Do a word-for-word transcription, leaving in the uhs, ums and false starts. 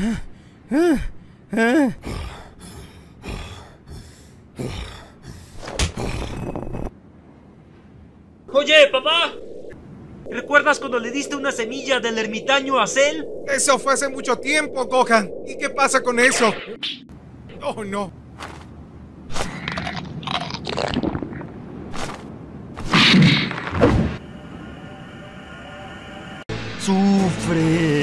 Oye, papá. ¿Recuerdas cuando le diste una semilla del ermitaño a Cell? Eso fue hace mucho tiempo, Gohan. ¿Y qué pasa con eso? Oh, no. Sufre.